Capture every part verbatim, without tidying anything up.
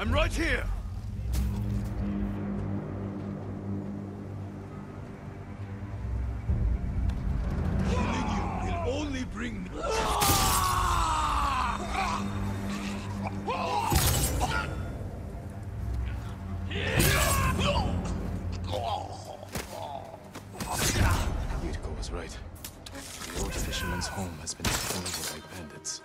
I'm right here! Killing you will only bring me... Yuriko was right. The old fisherman's home has been taken over by bandits.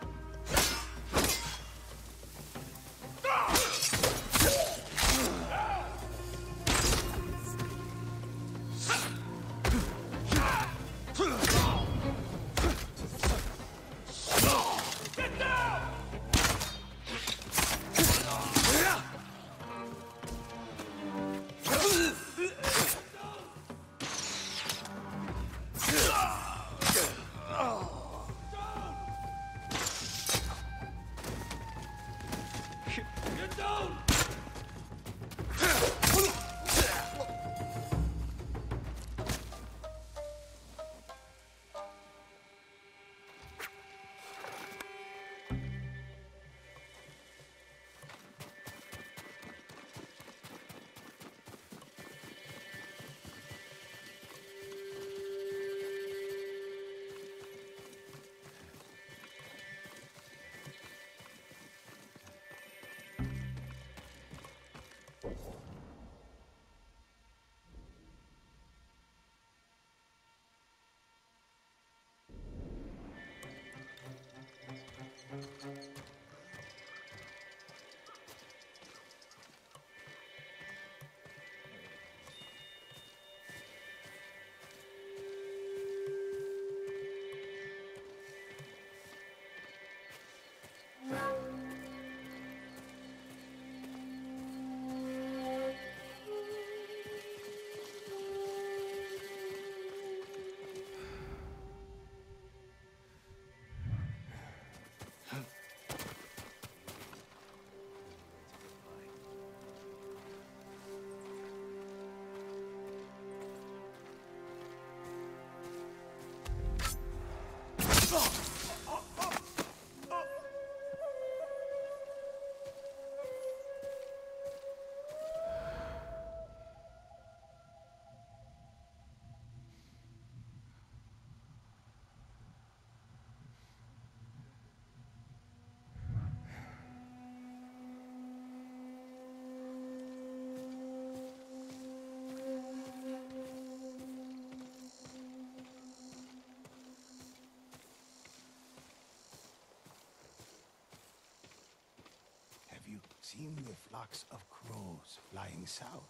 Have you seen the flocks of crows flying south?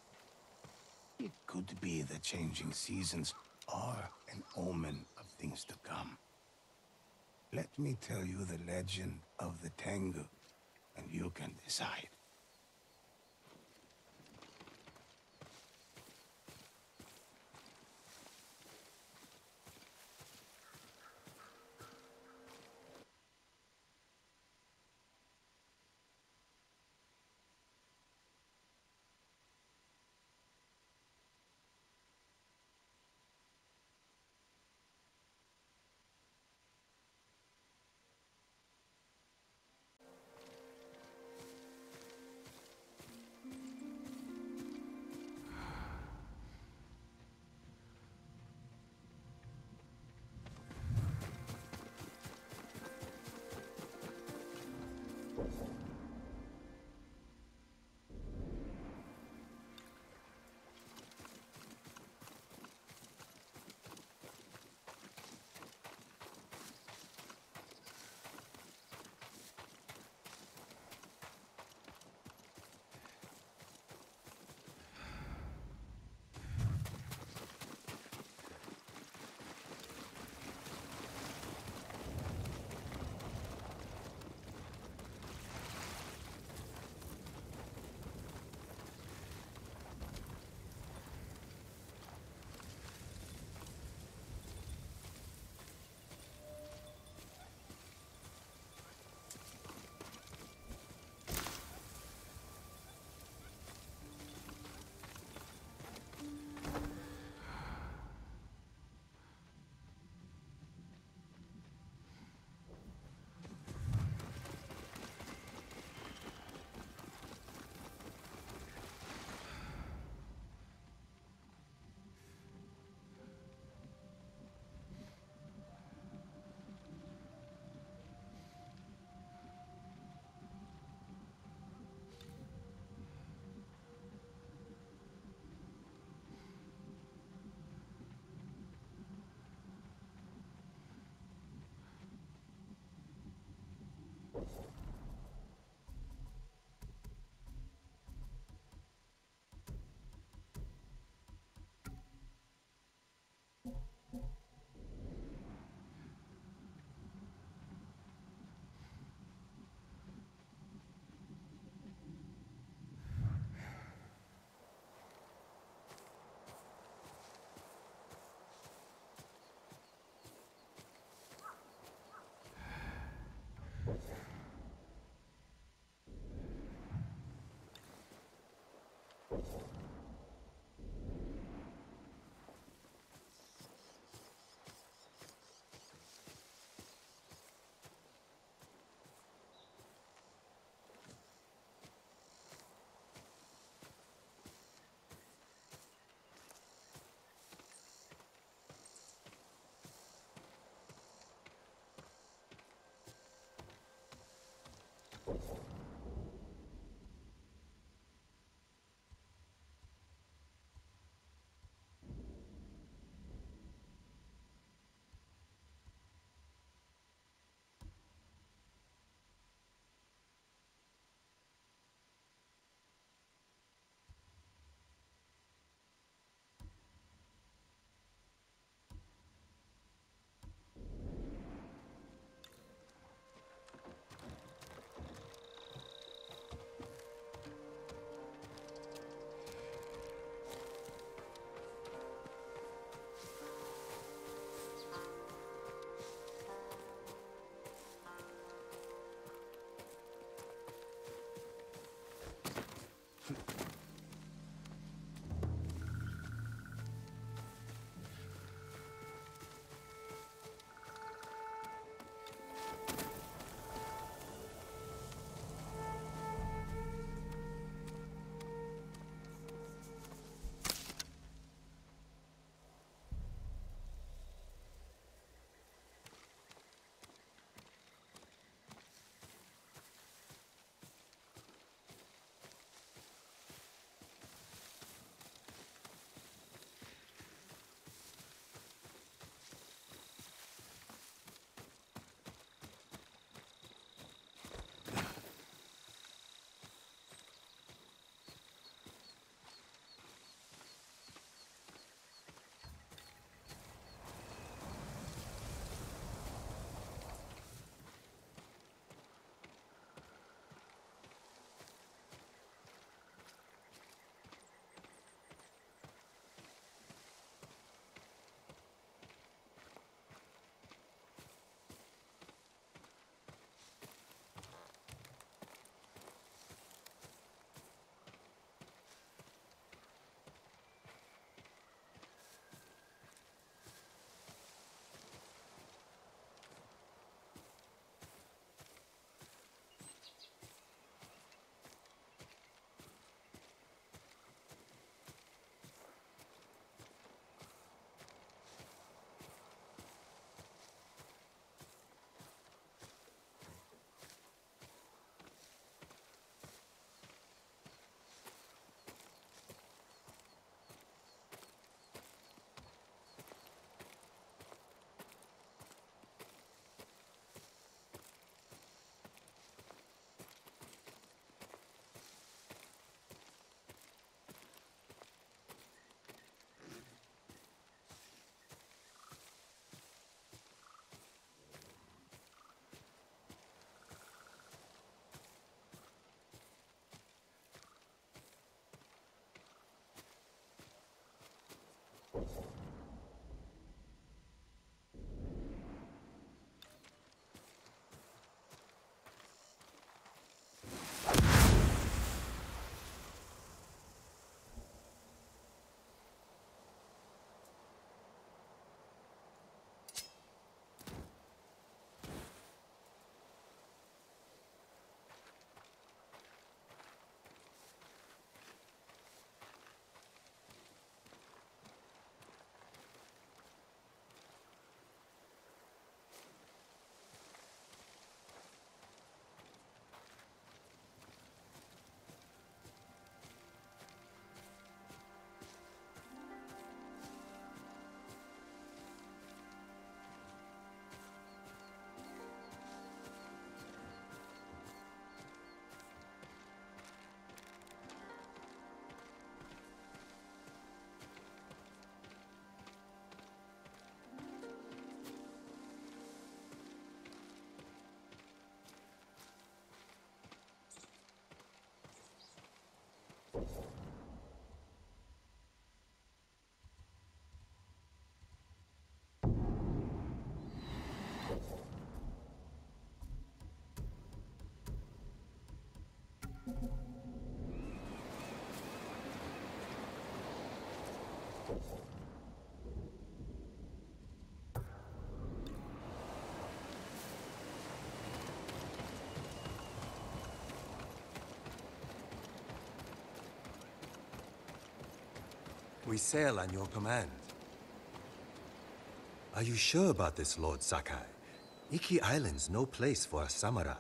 It could be the changing seasons are an omen of things to come. Let me tell you the legend of the Tengu, and you can decide. We sail on your command. Are you sure about this, Lord Sakai? Iki Island's no place for a samurai.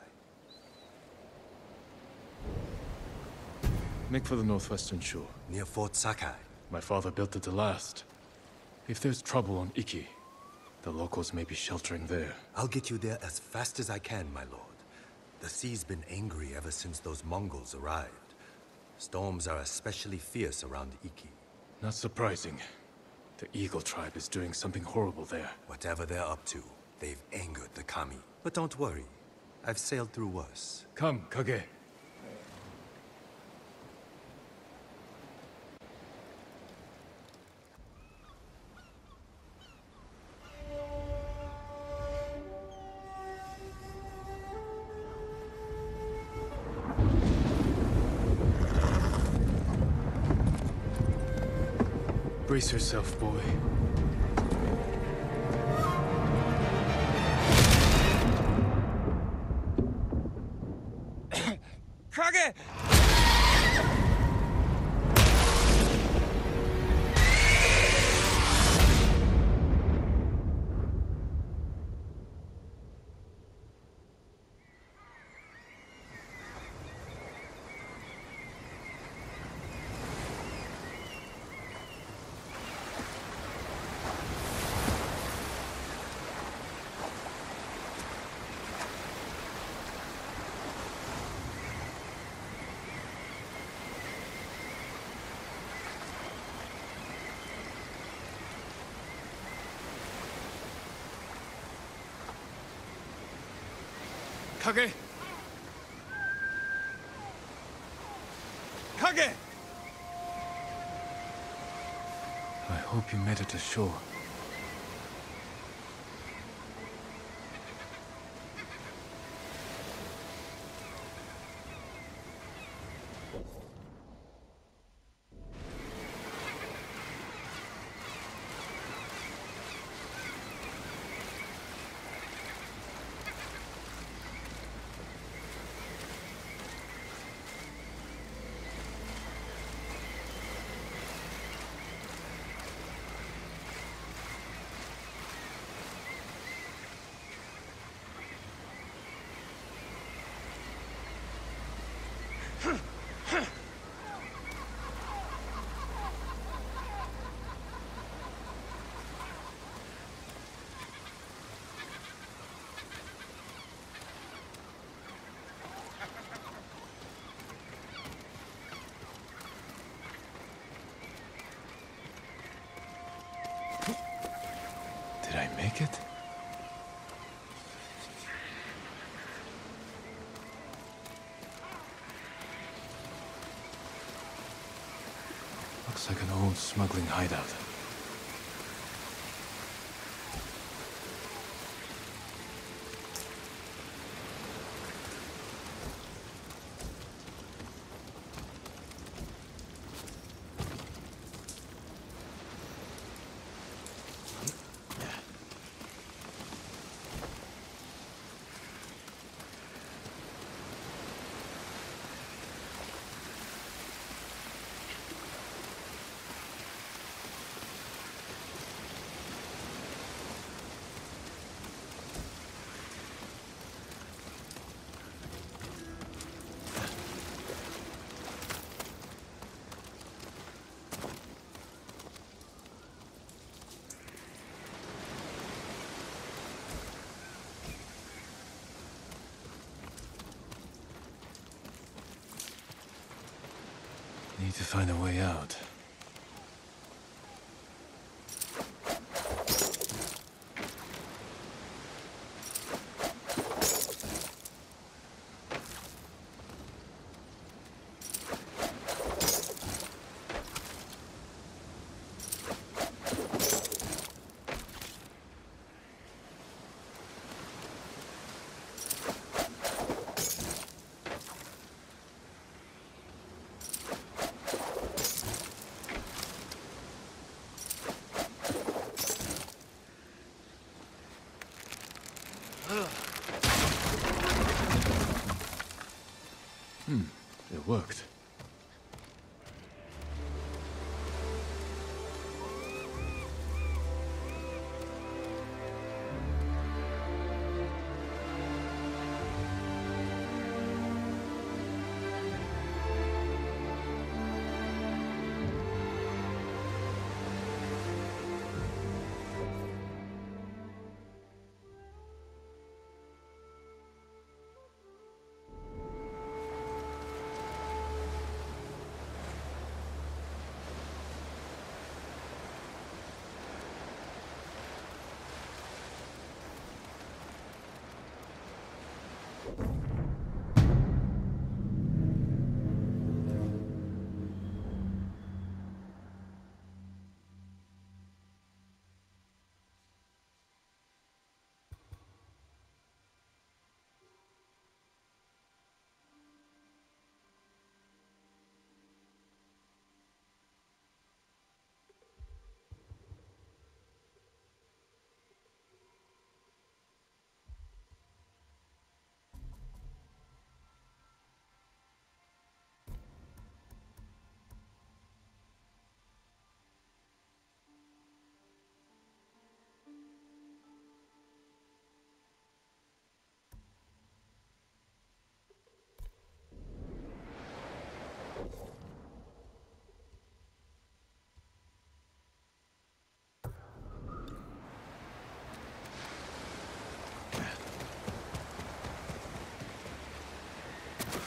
Make for the northwestern shore. Near Fort Sakai. My father built it to last. If there's trouble on Iki, the locals may be sheltering there. I'll get you there as fast as I can, my lord. The sea's been angry ever since those Mongols arrived. Storms are especially fierce around Iki. Not surprising. The Eagle tribe is doing something horrible there. Whatever they're up to, they've angered the Kami. But don't worry. I've sailed through worse. Come, Kage. Brace yourself, boy. Kage! Kage! Kage! I hope you made it to shore. Did I make it? Looks like an old smuggling hideout. Need to find a way out.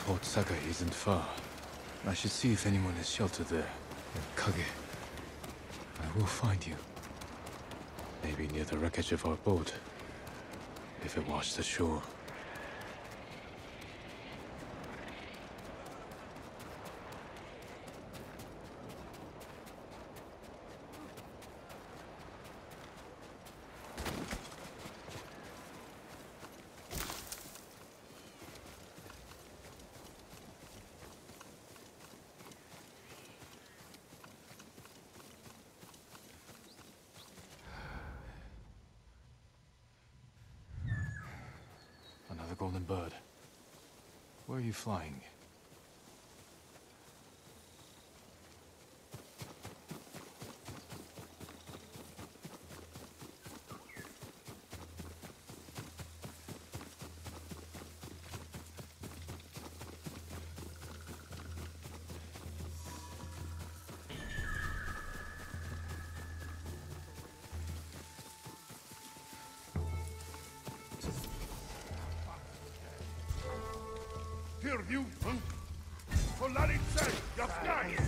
Port Saga isn't far. I should see if anyone is sheltered there. And Kage, I will find you. Maybe near the wreckage of our boat, if it washed ashore. Another golden bird. Where are you flying? Hear you, huh? Polarice, Yafgai!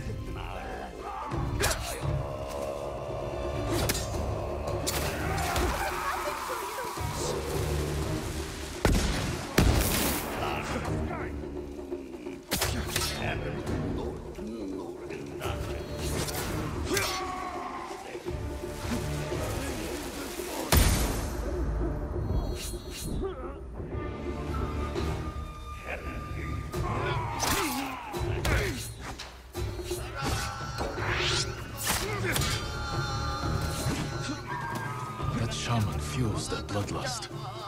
That shaman fuels their bloodlust.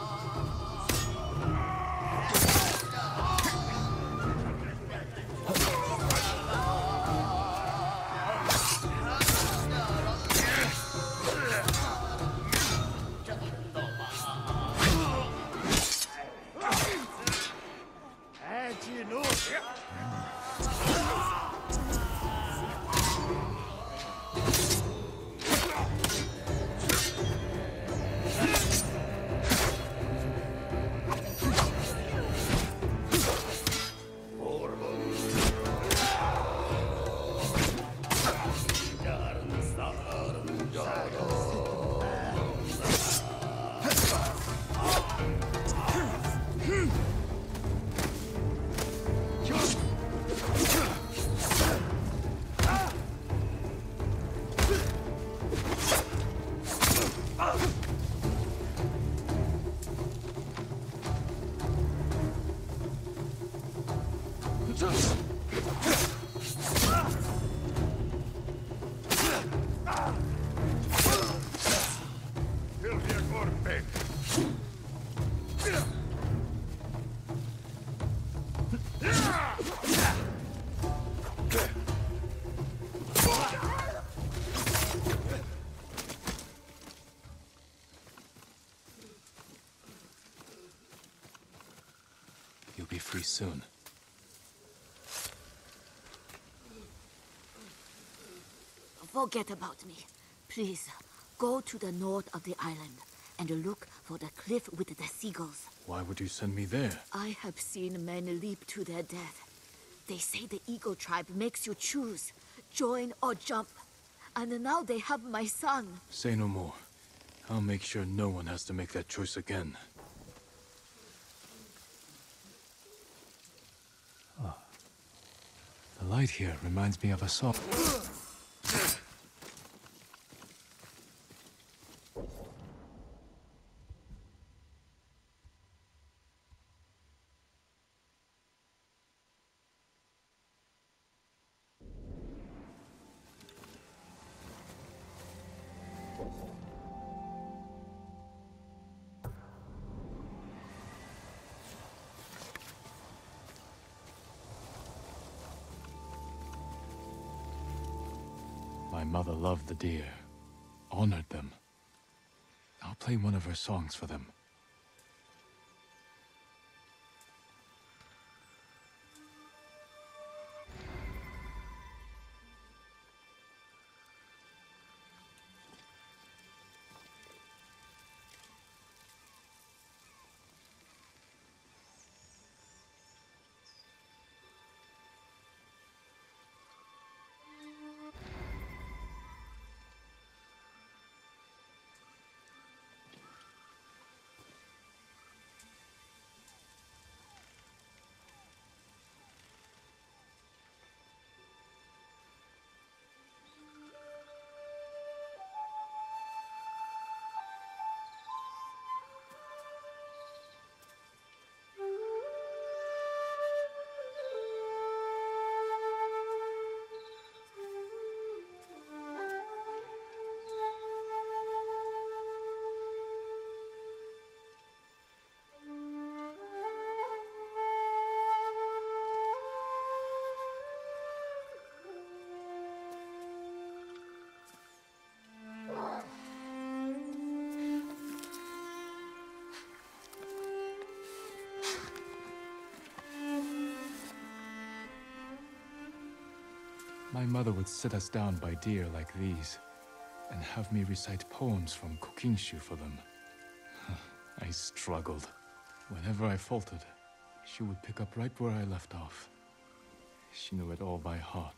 You'll be free soon. Forget about me. Please, go to the north of the island and look for the cliff with the seagulls. Why would you send me there? I have seen men leap to their death. They say the Eagle tribe makes you choose, join or jump. And now they have my son. Say no more. I'll make sure no one has to make that choice again. Oh. The light here reminds me of a song. My mother loved the deer, honored them. I'll play one of her songs for them. My mother would sit us down by deer like these, and have me recite poems from Kokinshu for them. I struggled. Whenever I faltered, she would pick up right where I left off. She knew it all by heart.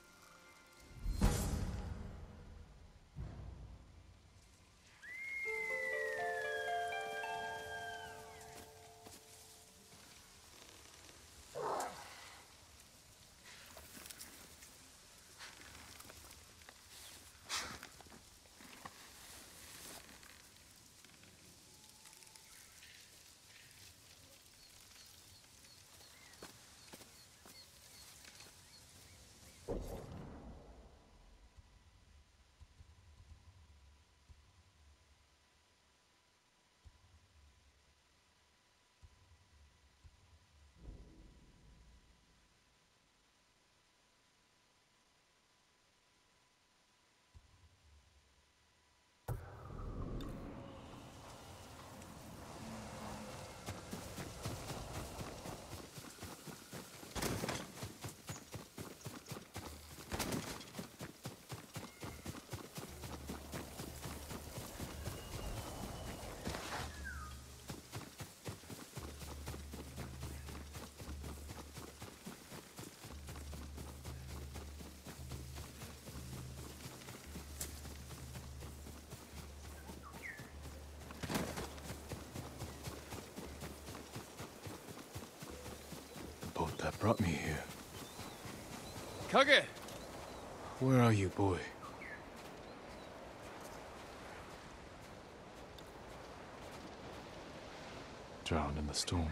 Boat that brought me here. Kage! Where are you, boy? Drowned in the storm.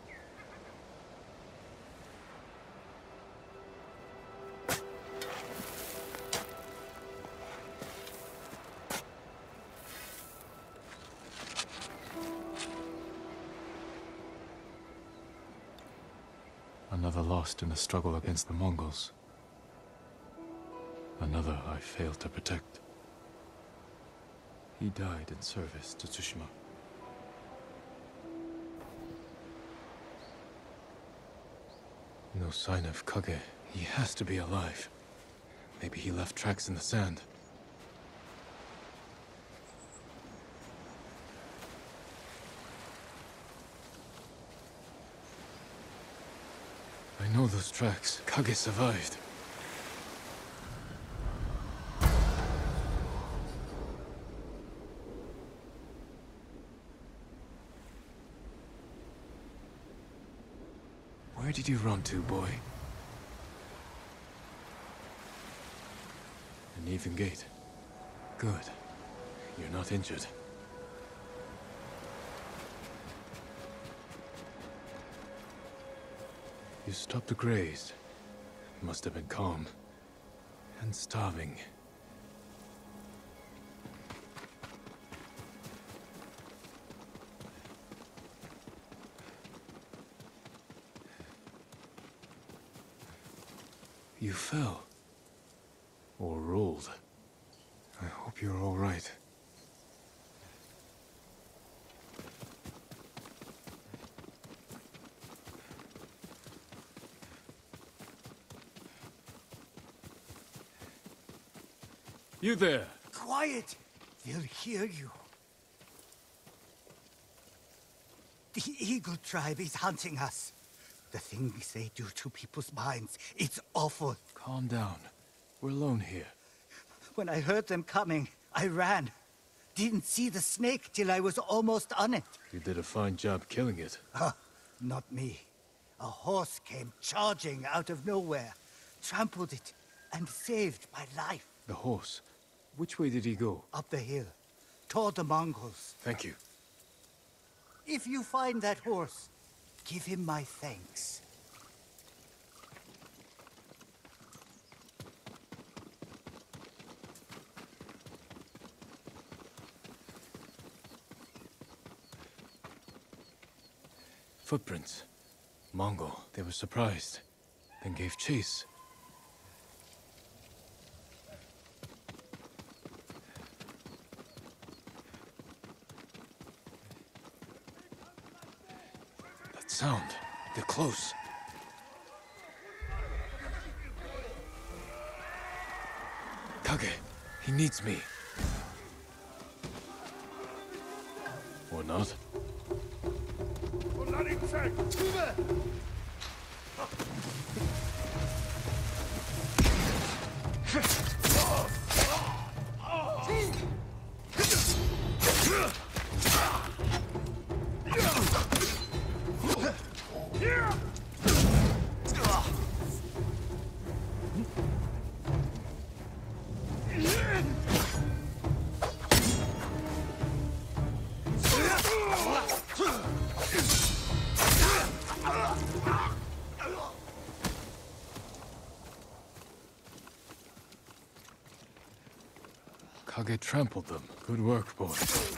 Another lost in the struggle against the Mongols. Another I failed to protect. He died in service to Tsushima. No sign of Kage. He has to be alive. Maybe he left tracks in the sand. I know those tracks. Kage survived. Where did you run to, boy? An even gate. Good. You're not injured. You stopped to graze. Must have been calm. And starving. You fell. Or rolled. I hope you're all right. You there! Quiet! They'll hear you. The Eagle Tribe is hunting us. The things they do to people's minds, it's awful. Calm down. We're alone here. When I heard them coming, I ran. Didn't see the snake till I was almost on it. You did a fine job killing it. Huh, not me. A horse came charging out of nowhere, trampled it, and saved my life. The horse? Which way did he go? Up the hill, toward the Mongols. Thank you. If you find that horse, give him my thanks. Footprints. Mongol. They were surprised, then gave chase. That sound. They're close. Kage, he needs me. Or not. Kage trampled them. Good work, boy.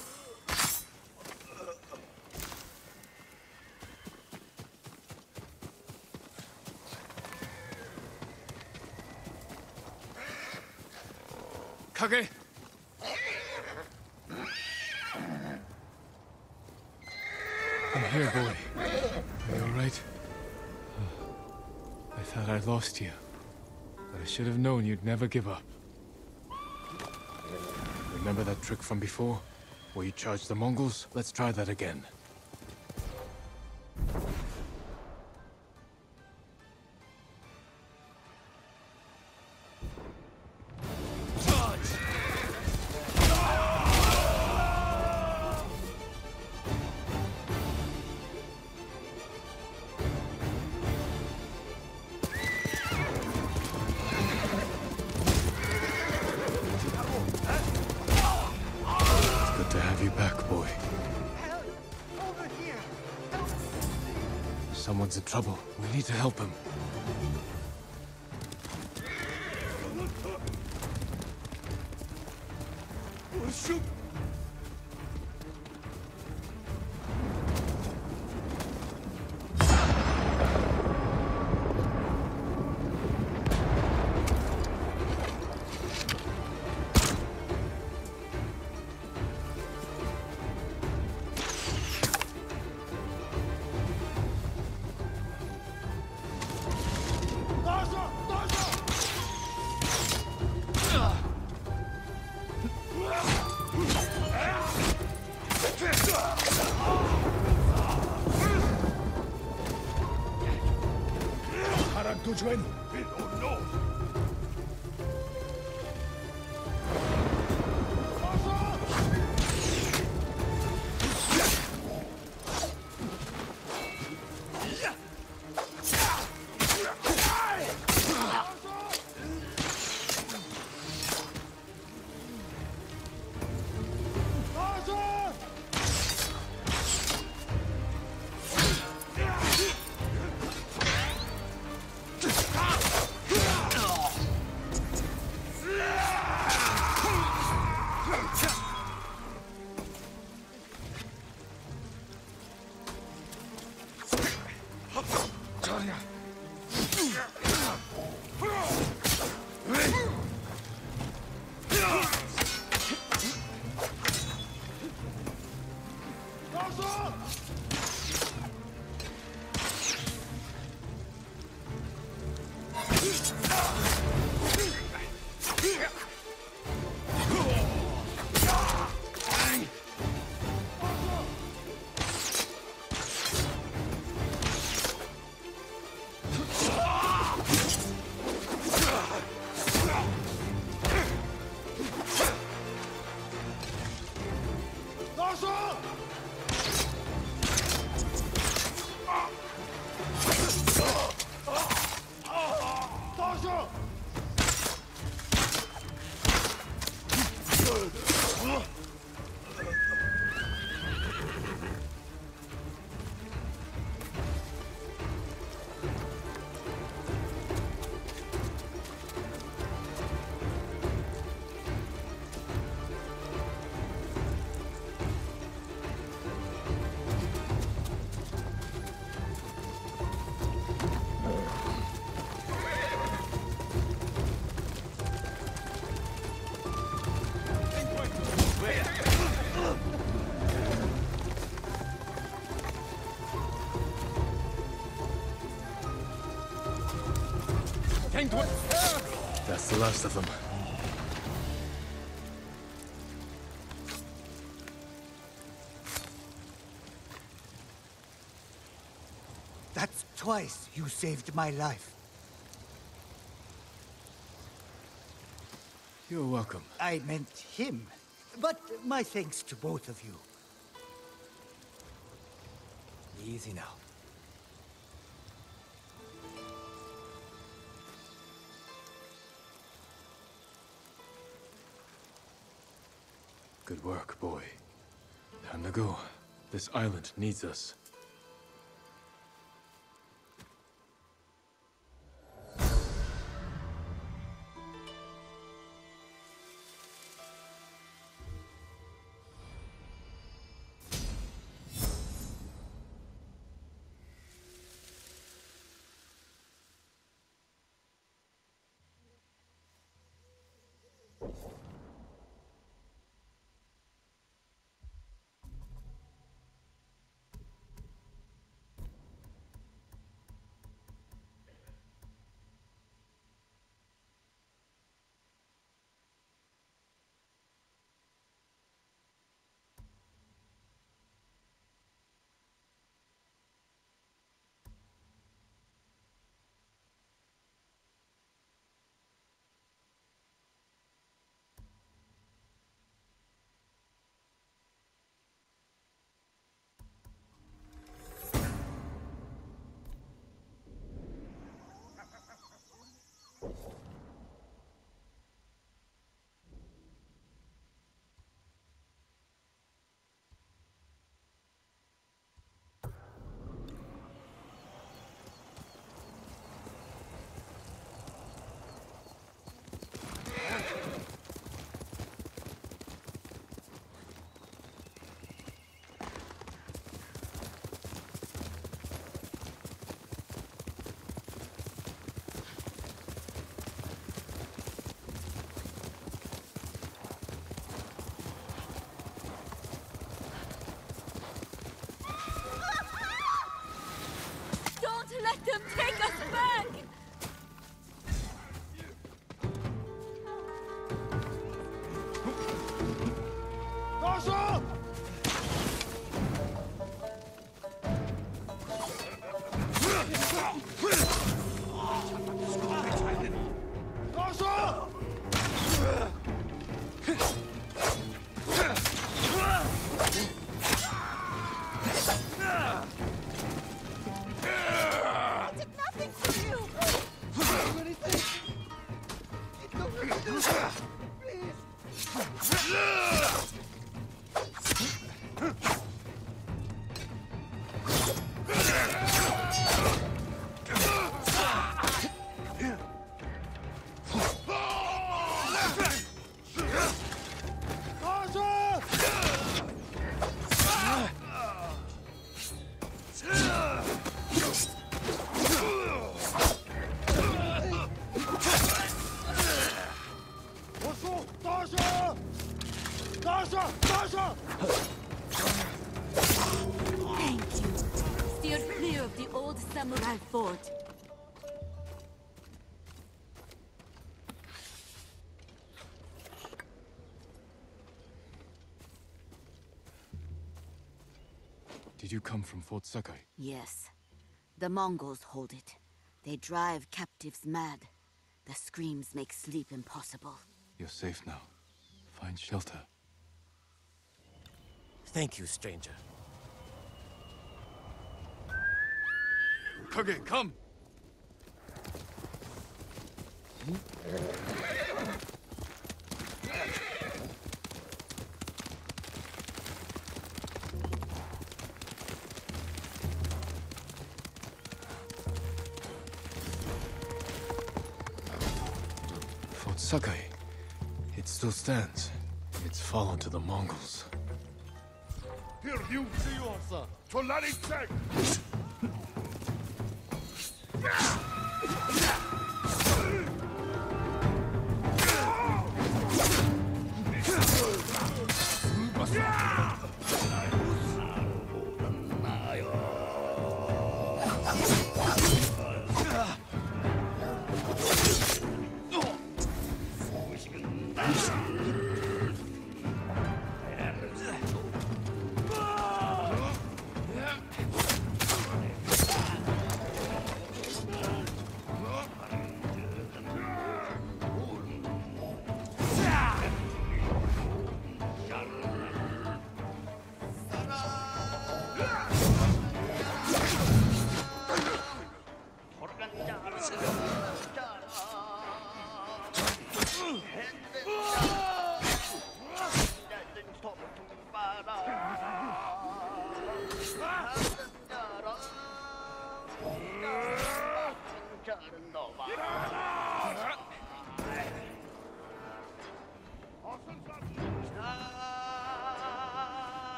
Kage! I'm here, boy. Are you alright? I thought I'd lost you. But I should have known you'd never give up. Remember that trick from before? Where you charged the Mongols? Let's try that again. To have you back, boy. Help! Over here! Help! Someone's in trouble. We need to help him. Shoot! Tujuan. Oh no! That's the last of them. That's twice you saved my life. You're welcome. I meant him. But my thanks to both of you. Easy now. Good work, boy. Time to go. This island needs us. Let them take us back! Dasha! Dasha! Thank you. Steer clear of the old samurai fort. Did you come from Fort Sakai? Yes. The Mongols hold it. They drive captives mad. The screams make sleep impossible. You're safe now. Find shelter. Thank you, stranger. Kage, come! Fort Sakai. It still stands. It's fallen to the Mongols. Пердю Зиоса! Чоларик Чек!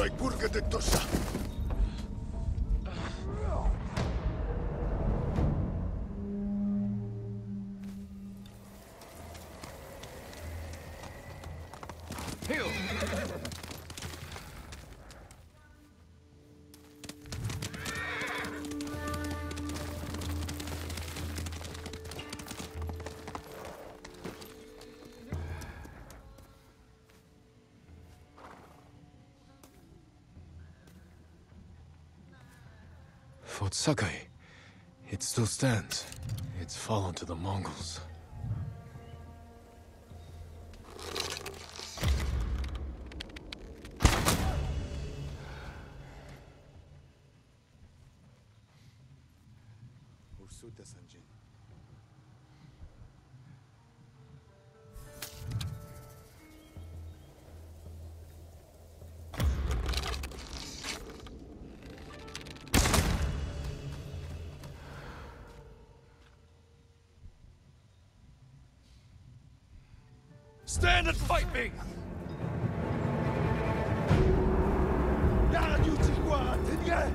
Strike purga de tosha. Heal! Fort Sakai. It still stands. It's fallen to the Mongols. Ursuta Sanjin. Stand and fight me! Yara you Tiwa, Tinga!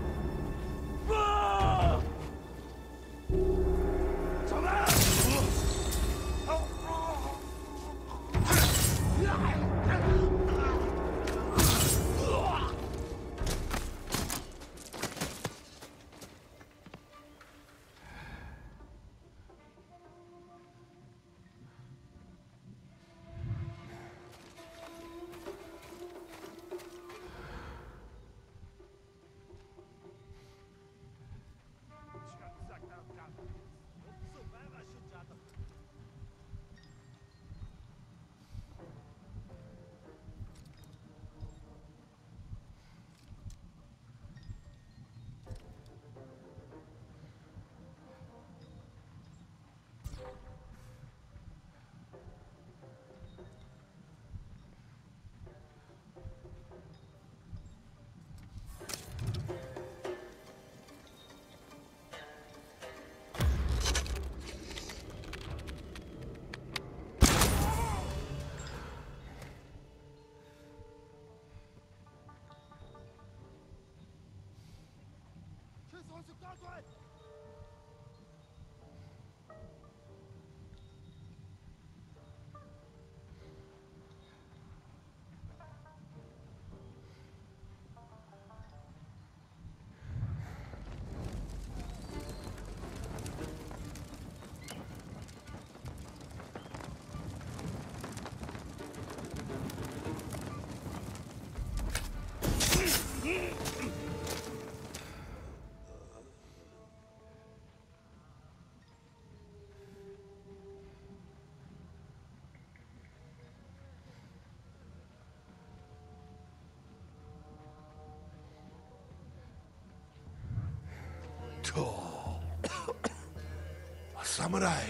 A samurai.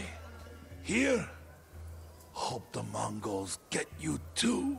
Here? Hope the Mongols get you too.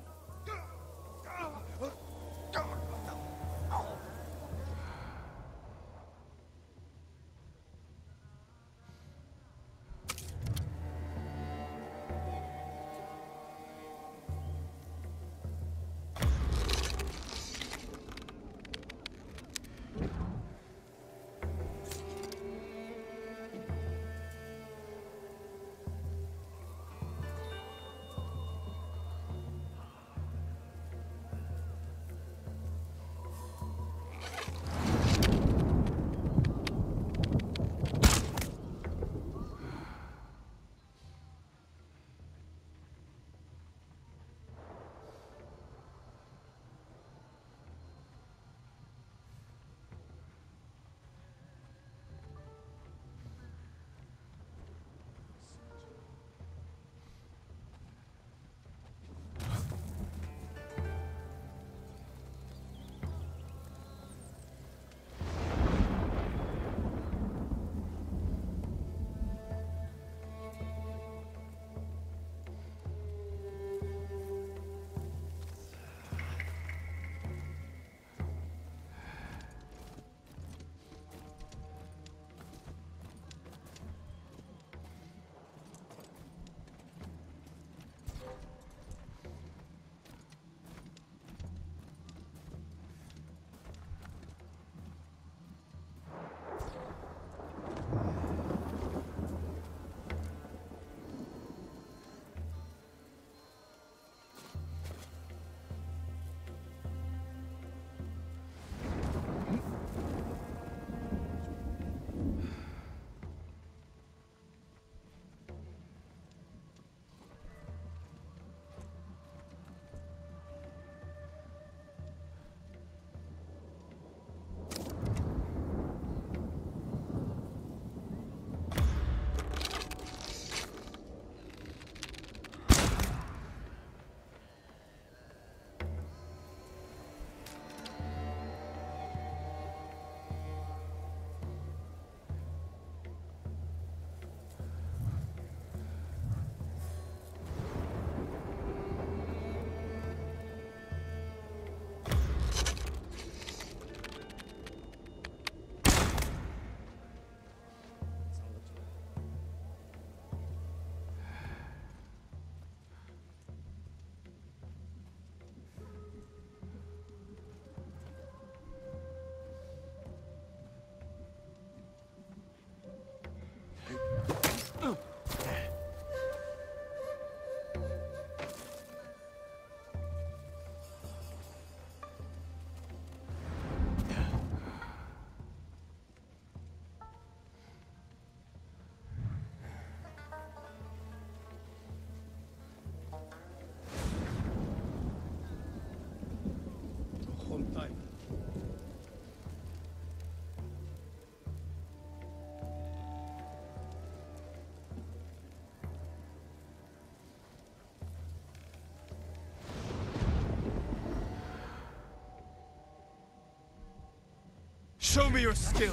Show me your skill!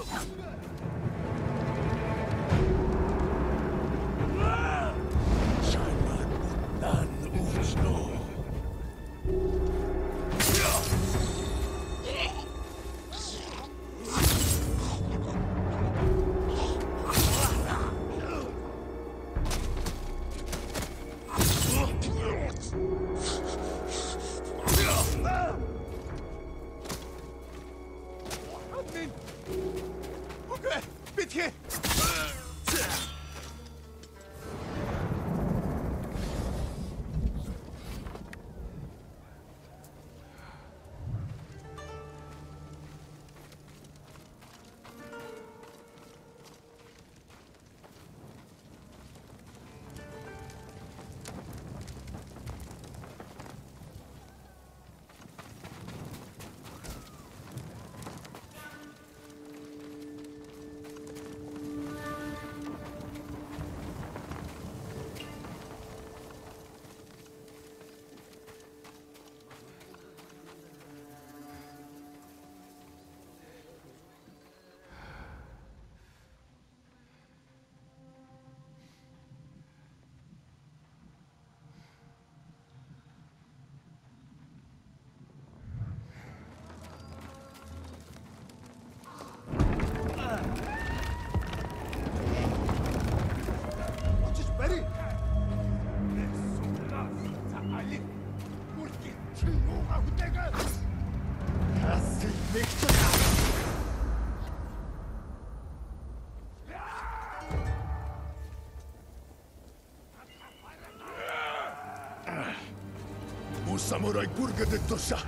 Samurai Burger de Tosha.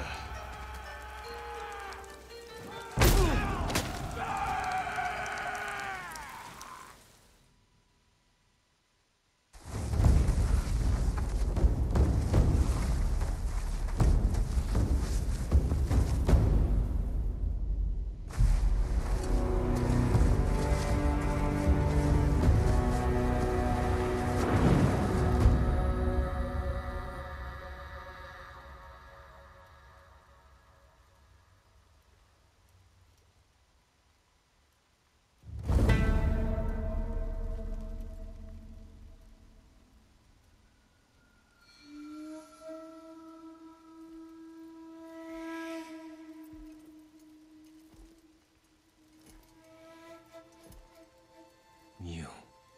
You.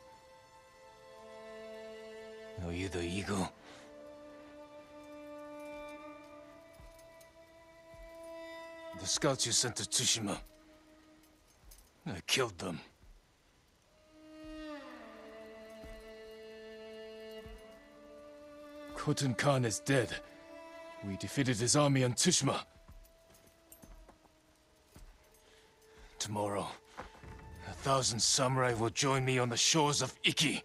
Are you the eagle? The scouts you sent to Tsushima. I killed them. Khotun Khan is dead. We defeated his army on Tsushima. Tomorrow, a thousand samurai will join me on the shores of Iki.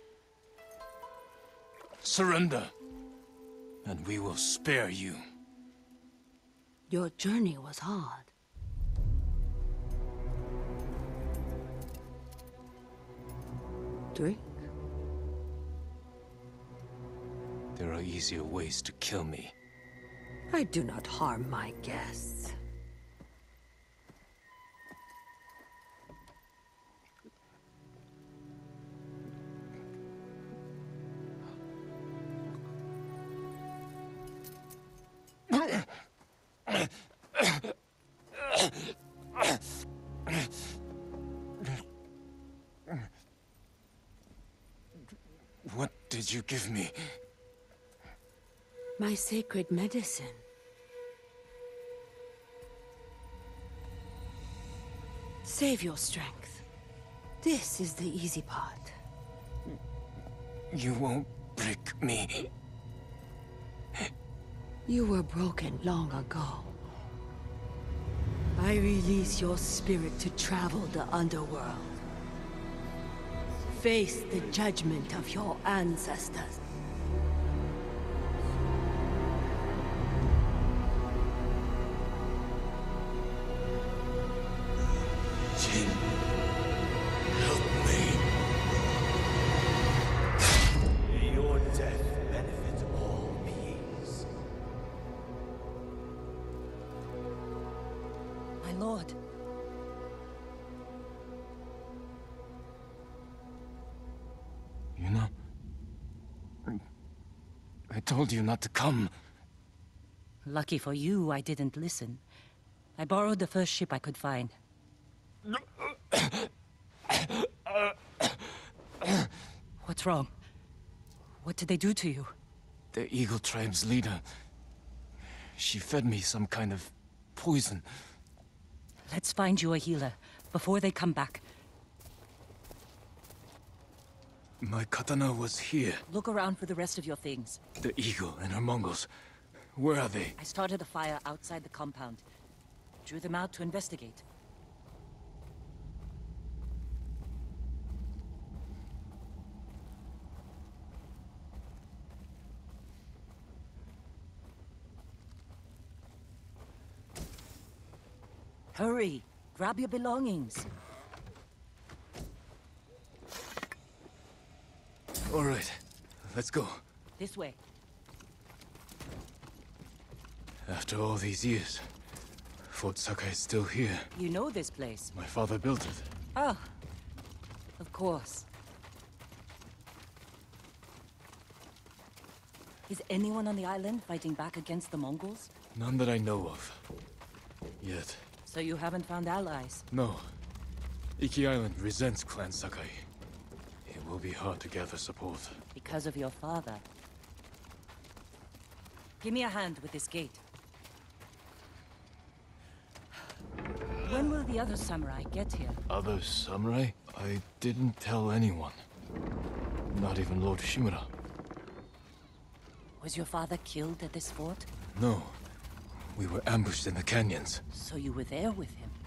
Surrender, and we will spare you. Your journey was hard. Drink? There are easier ways to kill me. I do not harm my guests. What did you give me? My sacred medicine. Save your strength. This is the easy part. You won't break me. You were broken long ago. I release your spirit to travel the underworld. Face the judgment of your ancestors. Jin, help me. May your death benefit all beings. My lord, told you not to come. Lucky for you, I didn't listen. I borrowed the first ship I could find. What's wrong? What did they do to you? The Eagle Tribe's leader. She fed me some kind of poison. Let's find you a healer, before they come back. My katana was here. Look around for the rest of your things. The Eagle and her Mongols. Where are they? I started a fire outside the compound. Drew them out to investigate. Hurry! Grab your belongings. All right, let's go. This way. After all these years, Fort Sakai is still here. You know this place. My father built it. Oh, of course. Is anyone on the island fighting back against the Mongols? None that I know of. Yet. So you haven't found allies? No. Iki Island resents Clan Sakai. It will be hard to gather support. Because of your father. Give me a hand with this gate. When will the other samurai get here? Other samurai? I didn't tell anyone. Not even Lord Shimura. Was your father killed at this fort? No. We were ambushed in the canyons. So you were there with him?